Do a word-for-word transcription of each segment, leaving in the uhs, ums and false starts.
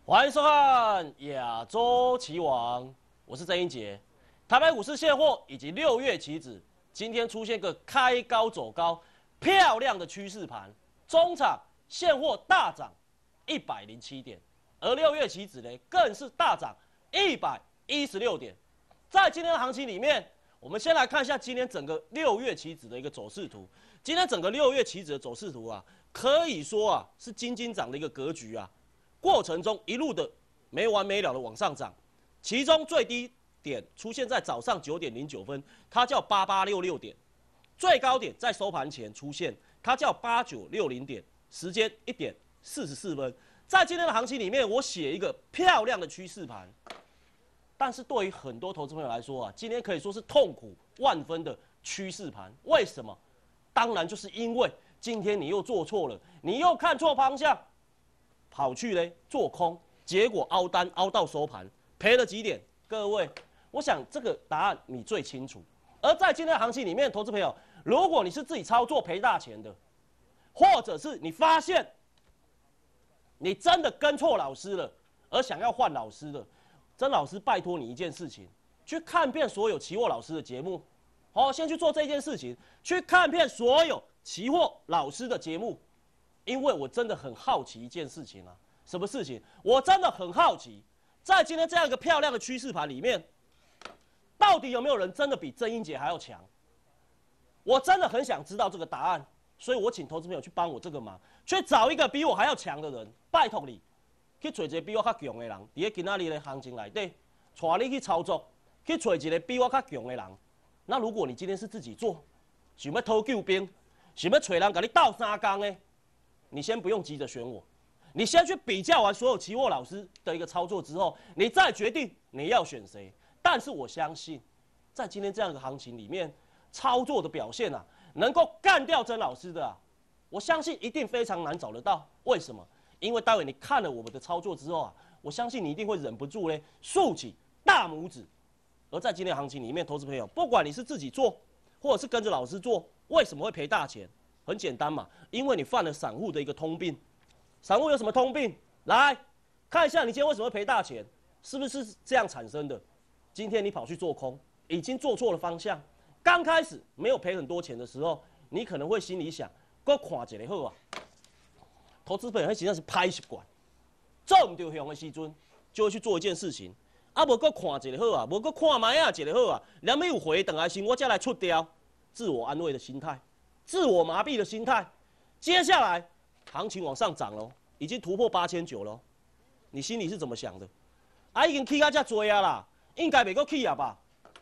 欢迎收看亚洲棋王，我是曾英杰。台北股市现货以及六月期指今天出现个开高走高、漂亮的趋势盘，中场现货大涨一百零七点，而六月期指呢更是大涨一百一十六点。在今天的行情里面，我们先来看一下今天整个六月期指的一个走势图。今天整个六月期指的走势图啊，可以说啊是金金涨的一个格局啊。过程中一路的没完没了的往上涨，其中最低点出现在早上九点零九分，它叫八八六六点；最高点在收盘前出现，它叫八九六零点。时间一点四十四分。在今天的行情里面，我写一个漂亮的趋势盘，但是对于很多投资朋友来说啊，今天可以说是痛苦万分的趋势盘。为什么？当然就是因为今天你又做错了，你又看错方向。跑去嘞做空，结果凹单凹到收盘，赔了几点？各位，我想这个答案你最清楚。而在今天的行情里面，投资朋友，如果你是自己操作赔大钱的，或者是你发现你真的跟错老师了，而想要换老师的，曾老师拜托你一件事情，去看遍所有期货老师的节目，好，先去做这件事情，去看遍所有期货老师的节目。因为我真的很好奇一件事情啊，什么事情？我真的很好奇，在今天这样一个漂亮的趋势盘里面，到底有没有人真的比曾英杰还要强？我真的很想知道这个答案，所以我请投资朋友去帮我这个忙，去找一个比我还要强的人，拜托你，去找一个比我较强的人，伫咧今仔日的行情内底，带你去操作，去找一个比我较强的人。那如果你今天是自己做，想要讨救兵，想要找人甲你斗三工的。你先不用急着选我，你先去比较完所有期货老师的一个操作之后，你再决定你要选谁。但是我相信，在今天这样一个行情里面，操作的表现啊，能够干掉曾老师的啊，我相信一定非常难找得到。为什么？因为待会你看了我们的操作之后啊，我相信你一定会忍不住嘞竖起大拇指。而在今天的行情里面，投资朋友，不管你是自己做，或者是跟着老师做，为什么会赔大钱？很简单嘛，因为你犯了散户的一个通病。散户有什么通病？来看一下，你今天为什么会赔大钱？是不是这样产生的？今天你跑去做空，已经做错了方向。刚开始没有赔很多钱的时候，你可能会心里想：我看一下好啊。投资朋友，那实际上是歹习惯，做唔对向的时阵，就会去做一件事情。啊，无搁看一下好啊，无搁看卖啊一下好啊，两米有回等来先，我再来出掉，自我安慰的心态。自我麻痹的心态，接下来行情往上涨喽，已经突破八千九喽。你心里是怎么想的？啊，已经起到这多啊啦，应该袂够起啊吧？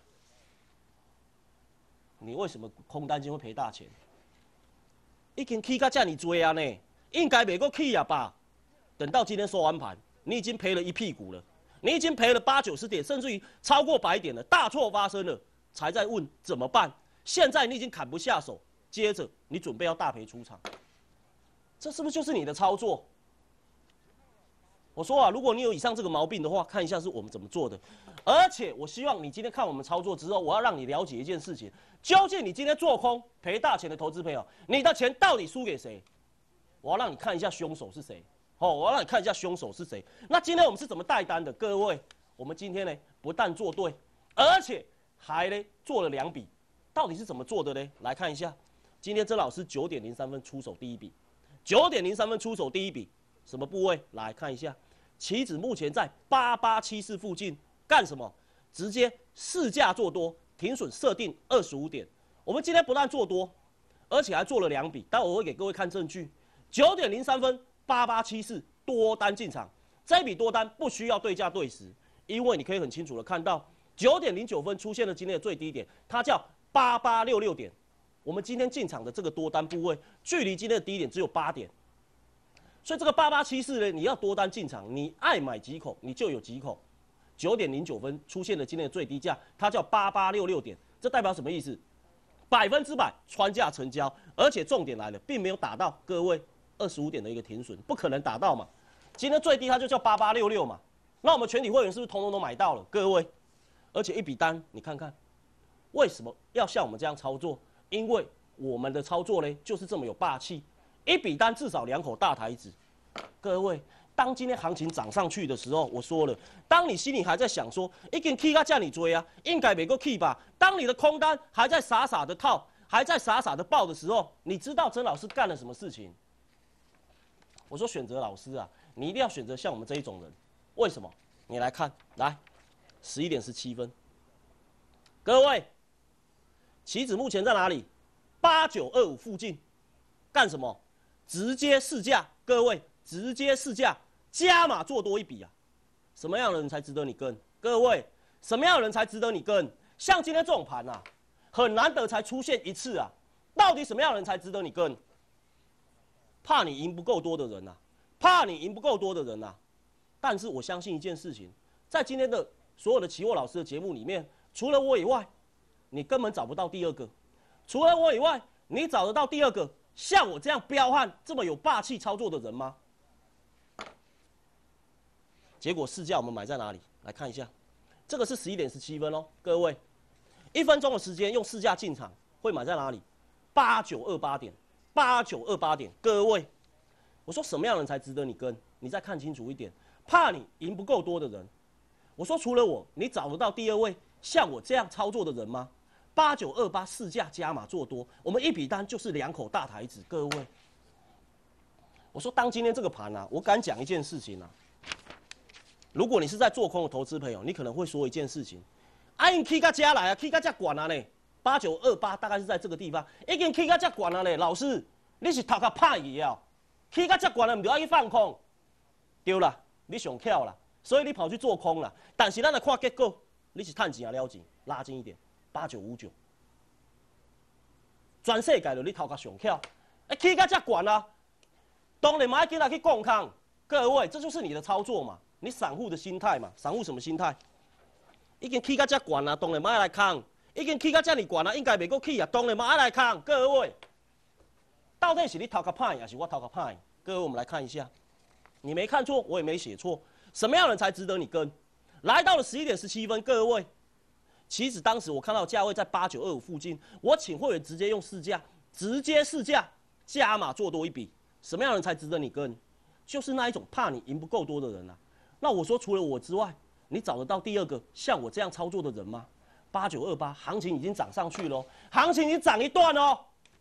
你为什么空单就会赔大钱？已经起到这么多啊呢，应该袂够起啊吧？等到今天收完盘，你已经赔了一屁股了，你已经赔了八九十点，甚至于超过百点了，大错发生了，才在问怎么办？现在你已经砍不下手。接着，你准备要大赔出场，这是不是就是你的操作？我说啊，如果你有以上这个毛病的话，看一下是我们怎么做的。而且，我希望你今天看我们操作之后，我要让你了解一件事情：究竟你今天做空赔大钱的投资朋友，你的钱到底输给谁？我要让你看一下凶手是谁。哦，我要让你看一下凶手是谁。那今天我们是怎么带单的？各位，我们今天呢，不但做对，而且还呢做了两笔。到底是怎么做的呢？来看一下。今天曾老师九点零三分出手第一笔，九点零三分出手第一笔，什么部位？来看一下，期指目前在八八七四附近，干什么？直接市价做多，停损设定二十五点。我们今天不但做多，而且还做了两笔，待会我会给各位看证据。九点零三分，八八七四多单进场，这一笔多单不需要对价对时，因为你可以很清楚的看到，九点零九分出现了今天的最低点，它叫八八六六点。我们今天进场的这个多单部位，距离今天的低点只有八点，所以这个八八七四呢，你要多单进场，你爱买几口你就有几口。九点零九分出现了今天的最低价，它叫八八六六点，这代表什么意思？百分之百穿价成交，而且重点来了，并没有打到各位二十五点的一个停损，不可能打到嘛。今天最低它就叫八八六六嘛，那我们全体会员是不是通通都买到了？各位，而且一笔单你看看，为什么要像我们这样操作？因为我们的操作呢，就是这么有霸气，一笔单至少两口大台子。各位， 当今天行情涨上去的时候，我说了，当你心里还在想说，已经起到这么多啊，应该没够起吧？当你的空单还在傻傻的套，还在傻傻的抱的时候，你知道曾老师干了什么事情？我说选择老师啊，你一定要选择像我们这一种人。为什么？你来看，来，十一点十七分，各位，期指目前在哪里？八九二五附近，干什么？直接市价，各位，直接市价。加码做多一笔啊！什么样的人才值得你跟？各位，什么样的人才值得你跟？像今天这种盘啊，很难得才出现一次啊！到底什么样的人才值得你跟？怕你赢不够多的人呐、啊，怕你赢不够多的人呐、啊。但是我相信一件事情，在今天的所有的期货老师的节目里面，除了我以外，你根本找不到第二个。除了我以外，你找得到第二个像我这样彪悍、这么有霸气操作的人吗？结果市价我们买在哪里？来看一下，这个是十一点十七分哦，各位，一分钟的时间用市价进场会买在哪里？八九二八点，八九二八点，各位，我说什么样的人才值得你跟？你再看清楚一点，怕你赢不够多的人。我说除了我，你找得到第二位像我这样操作的人吗？八九二八市价加码做多，我们一笔单就是两口大台子，各位。我说当今天这个盘啊，我敢讲一件事情啊。如果你是在做空的投资朋友，你可能会说一件事情：，啊，因起到这来啊，起到这管啊呢，八九二八大概是在这个地方，已经起到这管啊呢。老师，你是头壳歹去啊？起到这管了，唔就要去放空？对啦，你上巧啦，所以你跑去做空啦。但是咱来看结果，你是赚钱啊了钱，拉近一点，八九五九，全世界就你头壳上巧，哎，起到这管啊，当然嘛要紧来去共抗。各位，这就是你的操作嘛。你散户的心态嘛，散户什么心态？已经起到这悬啊，当然嘛要来扛；已经起到这么悬啊，应该袂阁起啊，当然嘛要来扛。各位，到底是你头壳歹，还是我头壳歹？各位，我们来看一下，你没看错，我也没写错。什么样的人才值得你跟？来到了十一点十七分，各位，其实当时我看到价位在八九二五附近，我请会员直接用市价，直接市价加码做多一笔。什么样的人才值得你跟？就是那一种怕你赢不够多的人啊。那我说，除了我之外，你找得到第二个像我这样操作的人吗？八九二八，行情已经涨上去了，行情已经涨一段哦。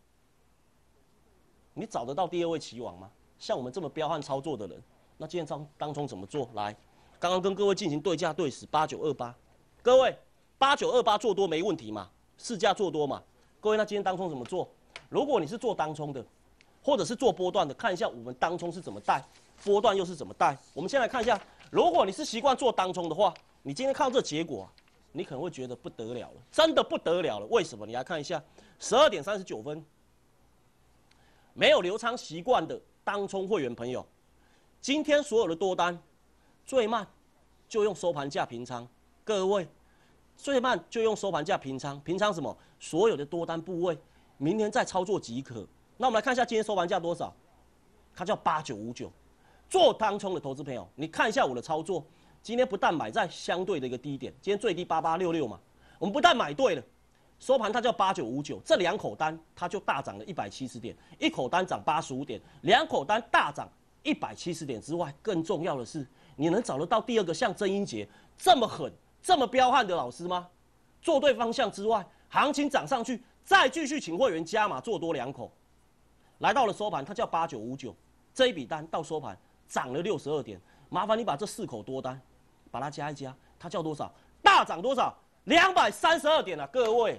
你找得到第二位棋王吗？像我们这么彪悍操作的人，那今天当当中怎么做？来，刚刚跟各位进行对价对时，八九二八，各位八九二八做多没问题嘛？市价做多嘛？各位，那今天当冲怎么做？如果你是做当冲的，或者是做波段的，看一下我们当冲是怎么带，波段又是怎么带。我们先来看一下。如果你是习惯做当冲的话，你今天看到这结果、啊，你可能会觉得不得了了，真的不得了了。为什么？你来看一下，十二点三十九分，没有留仓习惯的当冲会员朋友，今天所有的多单最慢就用收盘价平仓，各位最慢就用收盘价平仓，平仓什么？所有的多单部位，明天再操作即可。那我们来看一下今天收盘价多少，它叫八九五九。做当冲的投资朋友，你看一下我的操作，今天不但买在相对的一个低点，今天最低八八六六嘛，我们不但买对了，收盘它叫八九五九，这两口单它就大涨了一百七十点，一口单涨八十五点，两口单大涨一百七十点之外，更重要的是，你能找得到第二个像曾英杰这么狠、这么彪悍的老师吗？做对方向之外，行情涨上去，再继续请会员加码做多两口，来到了收盘，它叫八九五九，这一笔单到收盘。涨了六十二点，麻烦你把这四口多单，把它加一加，它叫多少？大涨多少？两百三十二点啊，各位。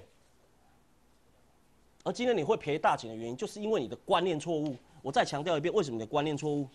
而今天你会赔大钱的原因，就是因为你的观念错误。我再强调一遍，为什么你的观念错误？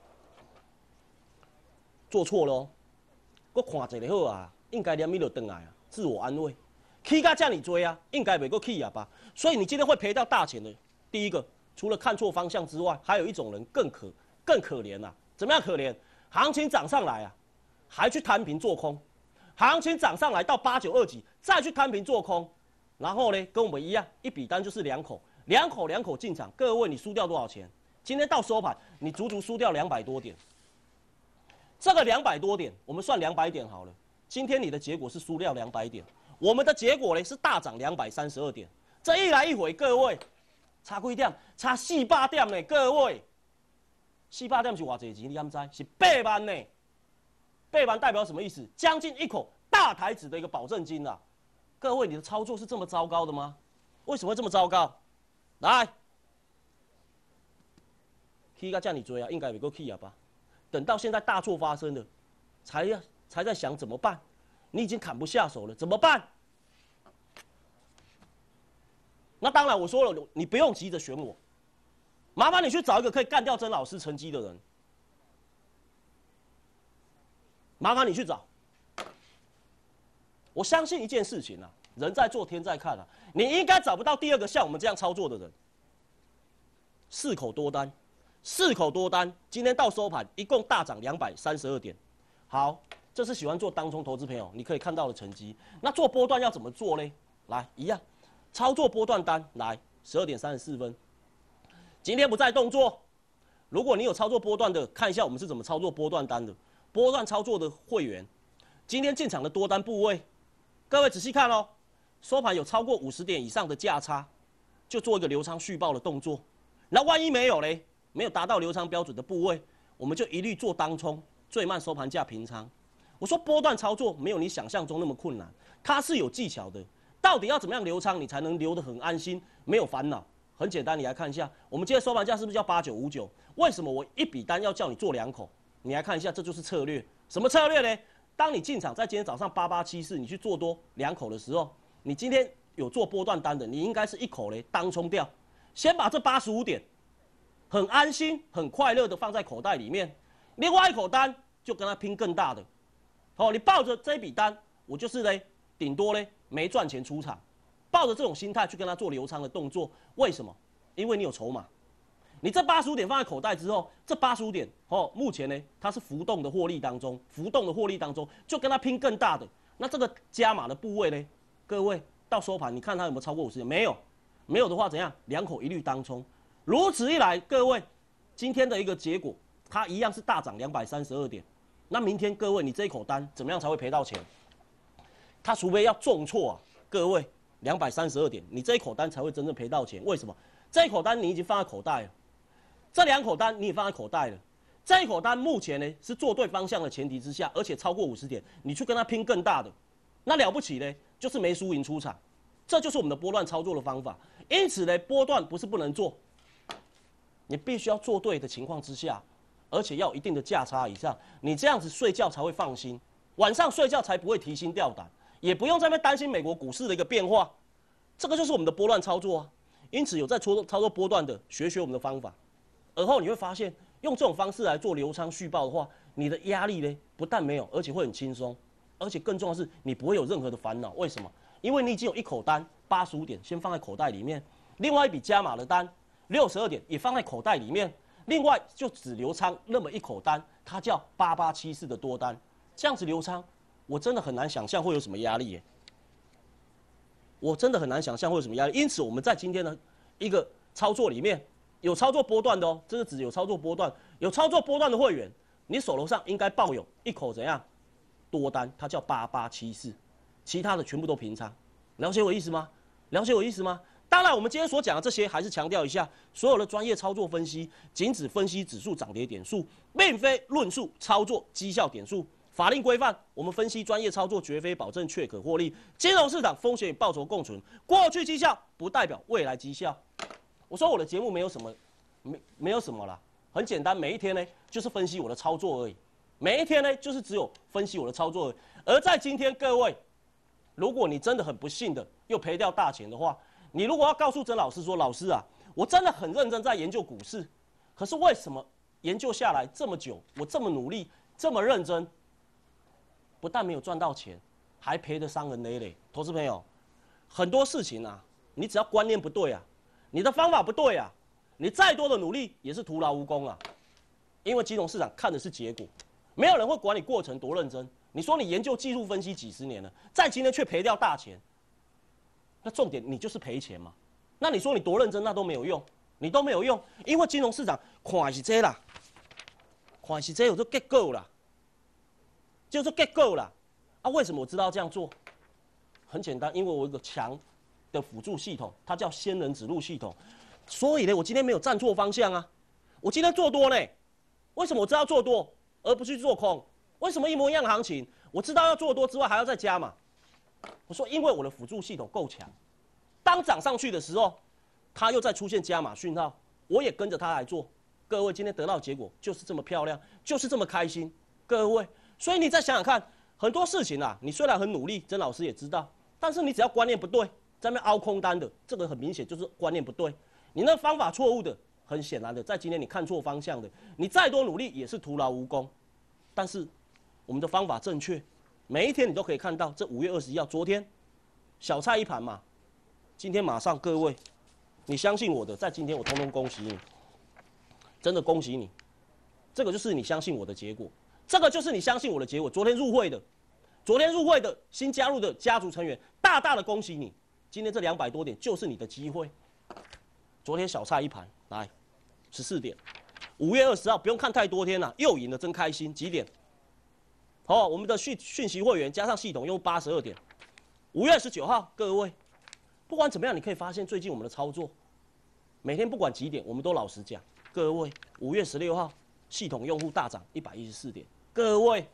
做错了哦，我看一下好啊，应该连米就回来啊，自我安慰。起到这么多啊，应该袂够起啊吧？所以你今天会赔掉大钱的。第一个，除了看错方向之外，还有一种人更可更可怜啊。怎么样可怜？行情涨上来啊，还去摊平做空；行情涨上来到八九二几，再去摊平做空，然后呢，跟我们一样，一笔单就是两口，两口两口进场。各位，你输掉多少钱？今天到收盘，你足足输掉两百多点。这个两百多点，我们算两百点好了。今天你的结果是输掉两百点，我们的结果呢是大涨两百三十二点。这一来一回，各位差几点？差四百点呢，各位。 四百点是偌济钱？你敢知？是八万呢。八万代表什么意思？将近一口大台子的一个保证金啊！各位，你的操作是这么糟糕的吗？为什么会这么糟糕？来，起到这么多啊，应该袂够起啊吧？等到现在大错发生了，才要才在想怎么办？你已经砍不下手了，怎么办？那当然，我说了，你不用急着选我，麻烦你去找一个可以干掉曾老师成绩的人，麻烦你去找。我相信一件事情啊，人在做天在看啊，你应该找不到第二个像我们这样操作的人。四口多单，四口多单，今天到收盘一共大涨两百三十二点。好，这是喜欢做当冲投资朋友你可以看到的成绩。那做波段要怎么做呢？来，一样。操作波段单，来十二点三十四分，今天不再动作。如果你有操作波段的，看一下我们是怎么操作波段单的。波段操作的会员，今天进场的多单部位，各位仔细看哦，收盘有超过五十点以上的价差，就做一个留仓续报的动作。那万一没有嘞，没有达到留仓标准的部位，我们就一律做当冲，最慢收盘价平仓。我说波段操作没有你想象中那么困难，它是有技巧的。到底要怎么样留仓，你才能留得很安心，没有烦恼？很简单，你来看一下，我们今天收盘价是不是叫八九五九？为什么我一笔单要叫你做两口？你来看一下，这就是策略。什么策略呢？当你进场在今天早上八八七四，你去做多两口的时候，你今天有做波段单的，你应该是一口嘞当冲掉，先把这八十五点很安心、很快乐的放在口袋里面，另外一口单就跟他拼更大的。好，你抱着这一笔单，我就是嘞，顶多嘞。没赚钱出场，抱着这种心态去跟他做留仓的动作，为什么？因为你有筹码。你这八十五点放在口袋之后，这八十五点哦，目前呢它是浮动的获利当中，浮动的获利当中就跟他拼更大的。那这个加码的部位呢？各位到收盘，你看它有没有超过五十点？没有，没有的话怎样？两口一律当冲。如此一来，各位今天的一个结果，它一样是大涨两百三十二点。那明天各位你这一口单怎么样才会赔到钱？他除非要重挫啊，各位两百三十二点，你这一口单才会真正赔到钱。为什么？这一口单你已经放在口袋了，这两口单你也放在口袋了。这一口单目前呢是做对方向的前提之下，而且超过五十点，你去跟他拼更大的，那了不起呢，就是没输赢出场。这就是我们的波段操作的方法。因此呢，波段不是不能做，你必须要做对的情况之下，而且要有一定的价差以上，你这样子睡觉才会放心，晚上睡觉才不会提心吊胆。也不用在那边担心美国股市的一个变化，这个就是我们的波段操作啊。因此有在操操作波段的，学学我们的方法，而后你会发现，用这种方式来做留仓续报的话，你的压力呢不但没有，而且会很轻松，而且更重要的是你不会有任何的烦恼。为什么？因为你已经有一口单八十五点先放在口袋里面，另外一笔加码的单六十二点也放在口袋里面，另外就只留仓那么一口单，它叫八八七四的多单，这样子留仓。我真的很难想象会有什么压力耶，我真的很难想象会有什么压力。因此，我们在今天的一个操作里面，有操作波段的哦，这是指有操作波段，有操作波段的会员，你手头上应该抱有一口怎样多单，它叫八八七四，其他的全部都平仓。了解我意思吗？了解我意思吗？当然，我们今天所讲的这些，还是强调一下，所有的专业操作分析，仅只分析指数涨跌点数，并非论述操作绩效点数。法令规范，我们分析专业操作绝非保证确可获利。金融市场风险与报酬共存，过去绩效不代表未来绩效。我说我的节目没有什么，没没有什么啦，很简单，每一天呢就是分析我的操作而已，每一天呢就是只有分析我的操作而已。而在今天，各位，如果你真的很不幸的又赔掉大钱的话，你如果要告诉曾老师说，老师啊，我真的很认真在研究股市，可是为什么研究下来这么久，我这么努力，这么认真？不但没有赚到钱，还赔得伤人累累。投资朋友，很多事情啊，你只要观念不对啊，你的方法不对啊，你再多的努力也是徒劳无功啊。因为金融市场看的是结果，没有人会管你过程多认真。你说你研究技术分析几十年了，在今天却赔掉大钱，那重点你就是赔钱嘛。那你说你多认真，那都没有用，你都没有用，因为金融市场看是这啦，看是这有这结构啦。就是 get go 啦，啊，为什么我知道这样做？很简单，因为我有一个强的辅助系统，它叫仙人指路系统。所以呢，我今天没有站错方向啊，我今天做多呢， 为什么我知道做多而不去做空？为什么一模一样的行情，我知道要做多之外还要再加码？我说因为我的辅助系统够强，当涨上去的时候，它又再出现加码讯号，我也跟着它来做。各位今天得到的结果就是这么漂亮，就是这么开心。各位，所以你再想想看，很多事情啊，你虽然很努力，曾老师也知道，但是你只要观念不对，在那边凹空单的，这个很明显就是观念不对。你那方法错误的，很显然的，在今天你看错方向的，你再多努力也是徒劳无功。但是我们的方法正确，每一天你都可以看到，这五月二十一号，昨天小菜一盘嘛，今天马上各位，你相信我的，在今天我通通恭喜你，真的恭喜你，这个就是你相信我的结果，这个就是你相信我的结果。昨天入会的，昨天入会的新加入的家族成员，大大的恭喜你，今天这两百多点就是你的机会。昨天小菜一盘，来十四点，五月二十号不用看太多天了，又赢了，真开心。几点？好、哦，我们的讯讯息会员加上系统用八十二点。五月十九号，各位，不管怎么样，你可以发现最近我们的操作，每天不管几点，我们都老实讲。各位，五月十六号，系统用户大涨一百一十四点。各位，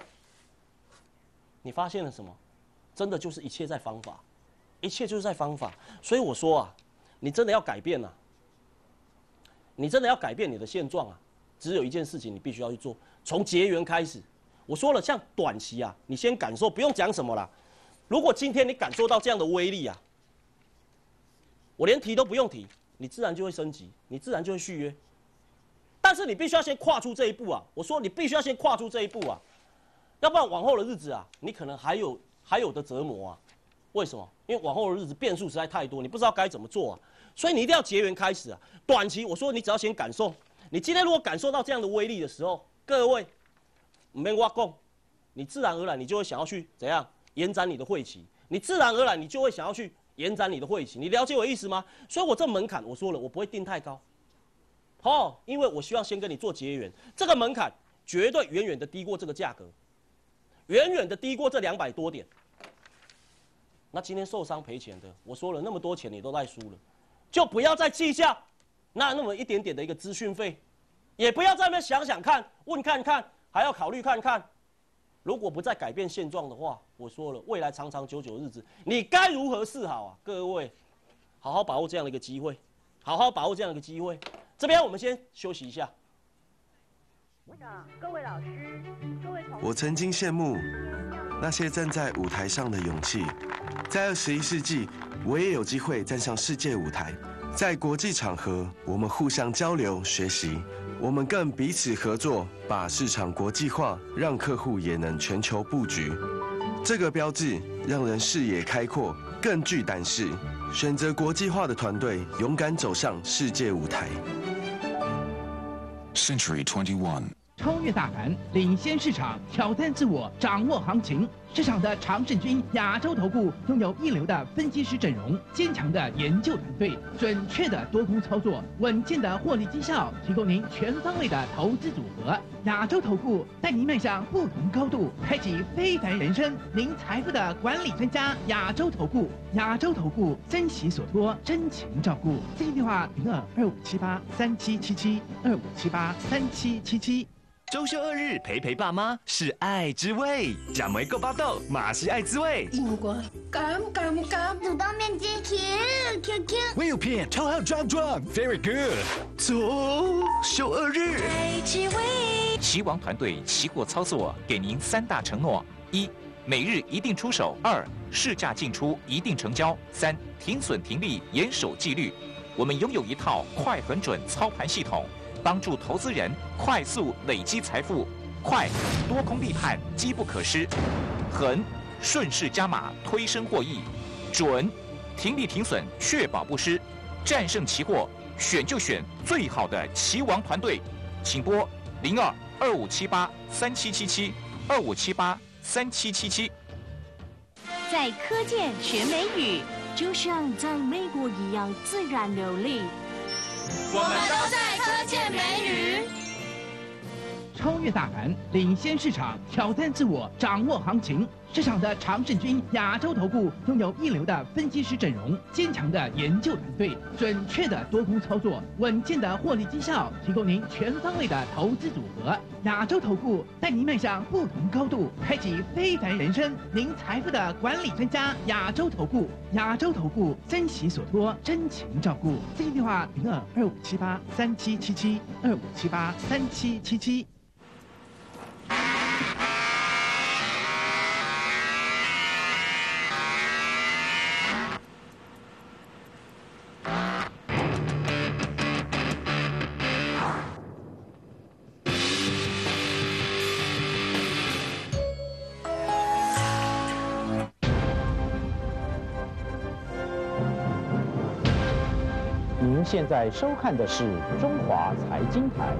你发现了什么？真的就是一切在方法，一切就是在方法。所以我说啊，你真的要改变啊，你真的要改变你的现状啊，只有一件事情你必须要去做，从结缘开始。我说了，像短期啊，你先感受，不用讲什么啦。如果今天你感受到这样的威力啊，我连提都不用提，你自然就会升级，你自然就会续约。但是你必须要先跨出这一步啊！我说你必须要先跨出这一步啊，要不然往后的日子啊，你可能还有还有的折磨啊。为什么？因为往后的日子变数实在太多，你不知道该怎么做啊。所以你一定要结缘开始啊。短期我说你只要先感受，你今天如果感受到这样的威力的时候，各位，唔免我讲，你自然而然你就会想要去怎样延展你的会期，你自然而然你就会想要去延展你的会期，你了解我意思吗？所以我这门槛我说了，我不会定太高。哦，因为我希望先跟你做结缘，这个门槛绝对远远的低过这个价格，远远的低过这两百多点。那今天受伤赔钱的，我说了那么多钱你都在输了，就不要再计较那那么一点点的一个资讯费，也不要在那边想想看、问看看，还要考虑看看。如果不再改变现状的话，我说了，未来长长久久的日子，你该如何是好啊？各位，好好把握这样的一个机会，好好把握这样的一个机会。这边我们先休息一下。 各位老师，各位同学， 我曾经羡慕那些站在舞台上的勇气，在二十一世纪，我也有机会站上世界舞台。在国际场合，我们互相交流学习，我们更彼此合作，把市场国际化，让客户也能全球布局。这个标志让人视野开阔，更具胆识。选择国际化的团队，勇敢走上世界舞台。 Century twenty-one 超越大盘，领先市场，挑战自我，掌握行情。市场的常胜军亚洲投顾拥有一流的分析师阵容，坚强的研究团队，准确的多空操作，稳健的获利绩效，提供您全方位的投资组合。亚洲投顾带您迈向不同高度，开启非凡人生。您财富的管理专家，亚洲投顾，亚洲投顾珍惜所托，真情照顾。咨询电话零二二五七八三七七七二五七八三七七七。 周休二日陪陪爸妈是爱之味，讲梅够巴豆马是爱滋味。 樱木瓜，干干干， 主动面积 Q Q Q， 威片超好壮壮 ，very good。 周休二日， 爱之味。 棋王团队期货操作给您三大承诺：一、每日一定出手；二、市价进出一定成交；三、停损停利严守纪律。我们拥有一套快很准操盘系统。帮助投资人快速累积财富，快多空立判，机不可失；狠顺势加码，推升获益；准停利停损，确保不失。战胜期货，选就选最好的棋王团队，请拨零二二五七八三七七七二五七八三七七七。 在科建学美语，就像在美国一样自然流利。 我们都在科建美语。 超越大盘，领先市场，挑战自我，掌握行情。市场的常胜军亚洲投顾拥有一流的分析师阵容，坚强的研究团队，准确的多空操作，稳健的获利绩效，提供您全方位的投资组合。亚洲投顾带您迈向不同高度，开启非凡人生。您财富的管理专家，亚洲投顾，亚洲投顾珍惜所托，真情照顾。咨询电话零二二五七八三七七七二五七八三七七七。 您现在收看的是中华财经台。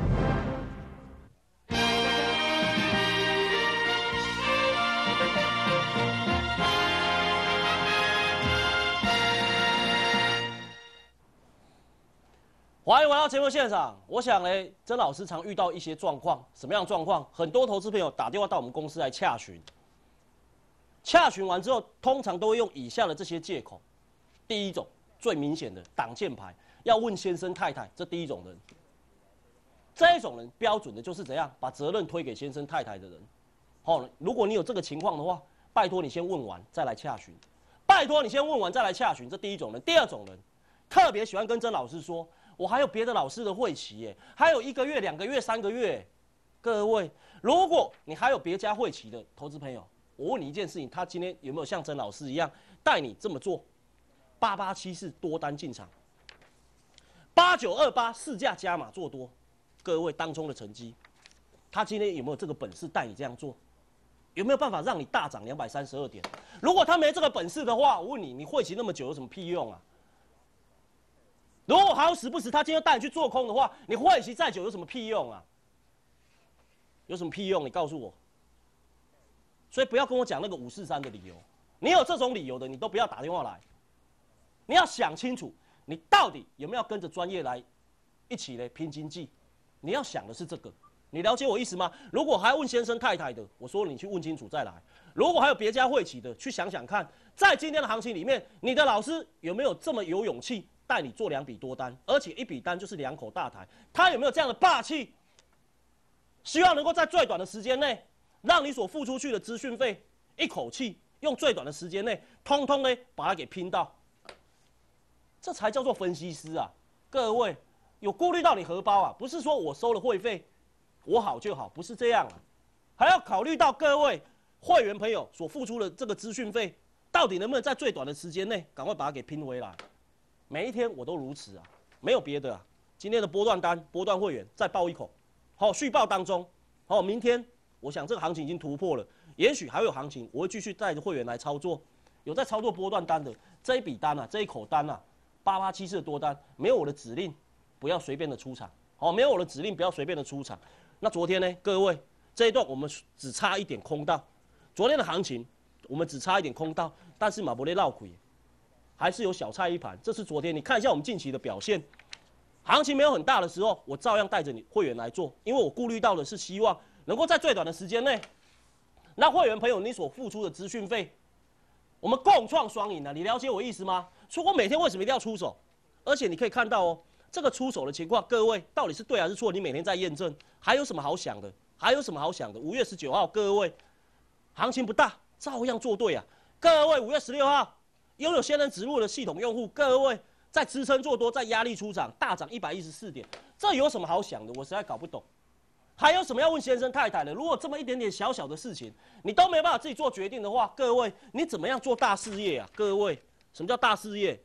欢迎回到节目现场。我想呢，曾老师常遇到一些状况，什么样的状况？很多投资朋友打电话到我们公司来洽询，洽询完之后，通常都会用以下的这些借口。第一种，最明显的挡箭牌，要问先生太太，这第一种人。这一种人标准的就是怎样，把责任推给先生太太的人。好、哦，如果你有这个情况的话，拜托你先问完再来洽询。拜托你先问完再来洽询，这第一种人。第二种人，特别喜欢跟曾老师说，我还有别的老师的会期耶，还有一个月、两个月、三个月。各位，如果你还有别家会期的投资朋友，我问你一件事情，他今天有没有像曾老师一样带你这么做？八八七四多单进场，八九二八市价加码做多，各位当中的成绩，他今天有没有这个本事带你这样做？有没有办法让你大涨两百三十二点？如果他没这个本事的话，我问你，你会期那么久有什么屁用啊？如果好死不死他今天带你去做空的话，你会期再久有什么屁用啊？有什么屁用？你告诉我。所以不要跟我讲那个五四三的理由，你有这种理由的，你都不要打电话来。你要想清楚，你到底有没有跟着专业来一起来拼经济？你要想的是这个，你了解我意思吗？如果还要问先生太太的，我说你去问清楚再来。如果还有别家会期的，去想想看，在今天的行情里面，你的老师有没有这么有勇气带你做两笔多单，而且一笔单就是两口大台，他有没有这样的霸气？希望能够在最短的时间内，让你所付出去的资讯费一口气用最短的时间内，通通呢把它给拼到。这才叫做分析师啊！各位有顾虑到你荷包啊，不是说我收了会费，我好就好，不是这样啊，还要考虑到各位会员朋友所付出的这个资讯费，到底能不能在最短的时间内赶快把它给拼回来？每一天我都如此啊，没有别的啊。今天的波段单、波段会员再报一口，好、哦、续报当中，好、哦、明天我想这个行情已经突破了，也许还会有行情，我会继续带着会员来操作。有在操作波段单的这一笔单啊，这一口单啊。八八七四的多单，没有我的指令，不要随便的出场。好、哦，没有我的指令，不要随便的出场。那昨天呢，各位这一段我们只差一点空到，昨天的行情我们只差一点空到，但是马博雷绕亏，还是有小菜一盘。这是昨天，你看一下我们近期的表现，行情没有很大的时候，我照样带着你会员来做，因为我顾虑到的是希望能够在最短的时间内，那会员朋友你所付出的资讯费，我们共创双赢啊！你了解我意思吗？说我每天为什么一定要出手？而且你可以看到哦，这个出手的情况，各位到底是对还是错？你每天在验证，还有什么好想的？还有什么好想的？五月十九号，各位，行情不大，照样做对啊！各位，五月十六号，拥有先人指路的系统用户，各位在支撑做多，在压力出场，大涨一百一十四点，这有什么好想的？我实在搞不懂。还有什么要问先生太太的？如果这么一点点小小的事情，你都没办法自己做决定的话，各位，你怎么样做大事业啊？各位。什么叫大事业？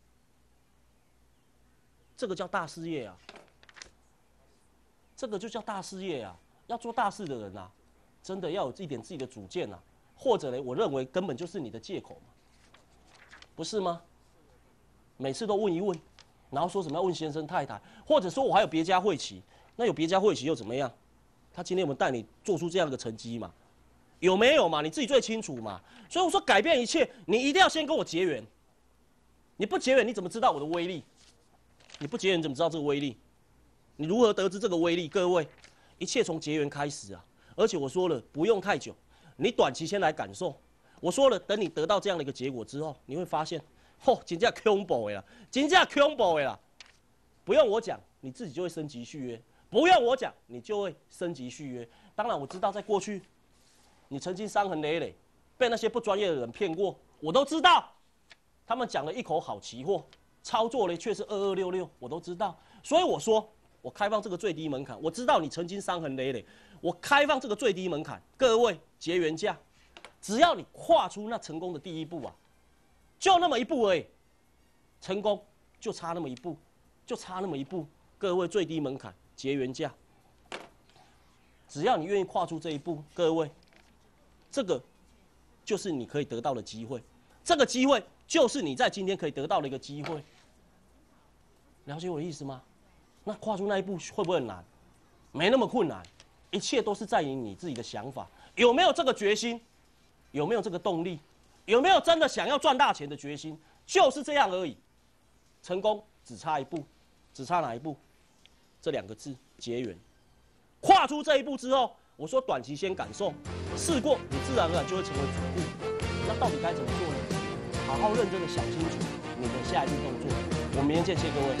这个叫大事业啊！这个就叫大事业啊！要做大事的人啊，真的要有一点自己的主见啊，或者呢，我认为根本就是你的借口嘛，不是吗？每次都问一问，然后说什么要问先生太太，或者说我还有别家会期，那有别家会期又怎么样？他今天有没有带你做出这样的成绩嘛？有没有嘛？你自己最清楚嘛。所以我说改变一切，你一定要先跟我结缘。你不结缘，你怎么知道我的威力？你不结缘，你怎么知道这个威力？你如何得知这个威力？各位， 一切从结缘开始啊！而且我说了，不用太久，你短期先来感受。我说了，等你得到这样的一个结果之后，你会发现，嚯，真正恐怖的啦，真正恐怖的啦！不用我讲，你自己就会升级续约；不用我讲，你就会升级续约。当然，我知道在过去，你曾经伤痕累累，被那些不专业的人骗过，我都知道。他们讲了一口好期货，操作呢却是二二六六，我都知道。所以我说。我开放这个最低门槛，我知道你曾经伤痕累累，我开放这个最低门槛，各位结缘价，只要你跨出那成功的第一步啊，就那么一步而已，成功就差那么一步，就差那么一步，各位最低门槛结缘价，只要你愿意跨出这一步，各位，这个就是你可以得到的机会，这个机会就是你在今天可以得到的一个机会，了解我的意思吗？那跨出那一步会不会很难？没那么困难，一切都是在于你自己的想法，有没有这个决心，有没有这个动力，有没有真的想要赚大钱的决心，就是这样而已。成功只差一步，只差哪一步？这两个字：结缘。跨出这一步之后，我说短期先感受，试过，你自然而然就会成为主顾。那到底该怎么做呢？好好认真的想清楚你的下一步动作。我们明天见，谢谢各位。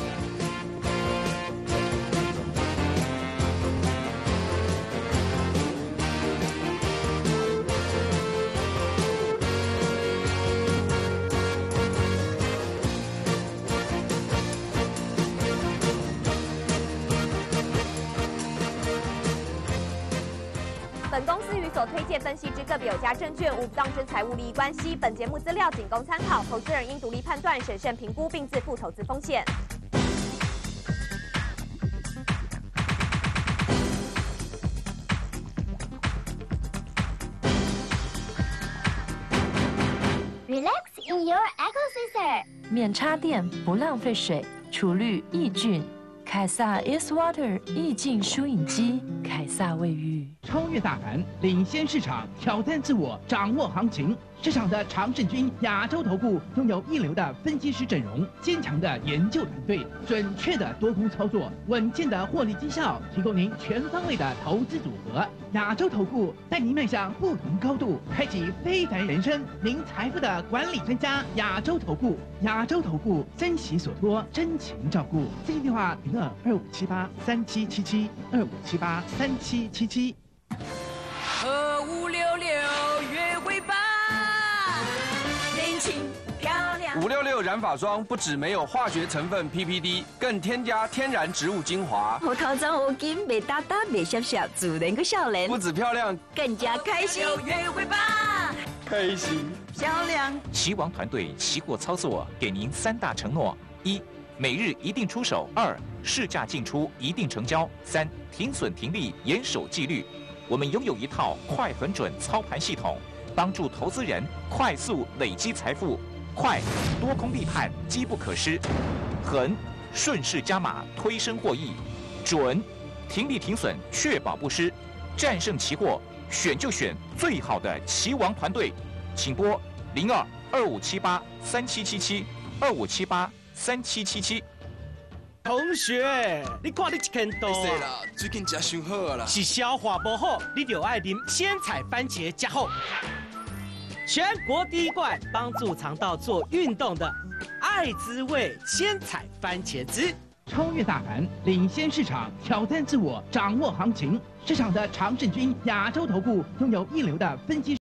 本公司与所推荐分析之个别有价证券无不当之财务利益关系。本节目资料仅供参考，投资人应独立判断、审慎评估并自负投资风险。 Relax in your Eco Scissor， 免插电，不浪费水，除氯抑菌。凯撒 East Water 意境舒饮机，凯撒卫浴。 超越大盘，领先市场，挑战自我，掌握行情。市场的常胜军亚洲投顾拥有一流的分析师阵容，坚强的研究团队，准确的多空操作，稳健的获利绩效，提供您全方位的投资组合。亚洲投顾带您迈向不同高度，开启非凡人生。您财富的管理专家，亚洲投顾，亚洲投顾珍惜所托，真情照顾。咨询电话零二二五七八三七七七二五七八三七七七。 和五六六约会吧，年轻漂亮。 五六六染发霜不只没有化学成分 P P D， 更添加天然植物精华。 我头妆无金，袂搭搭，袂闪闪，自然个少年。 不止漂亮， 更加开心。 约会吧， 开心漂亮。 棋王团队期货操作给您三大承诺：一、每日一定出手；二、市价进出一定成交；三、停损停利严守纪律。我们拥有一套快很准操盘系统，帮助投资人快速累积财富。快，多空立判，机不可失；狠，顺势加码，推升获益；准，停利停损，确保不失。战胜期货，选就选最好的棋王团队，请拨零二二五七八三七七七二五七八三七七七。 同学，你看你这kend多啊？ 是啦，最近食伤好啦。 是消化不好，你就爱啉鲜采番茄加厚。全国第一罐帮助肠道做运动的爱滋味鲜采番茄汁。 超越大盘，领先市场，挑战自我，掌握行情。市场的常胜军亚洲投顾拥有一流的分析。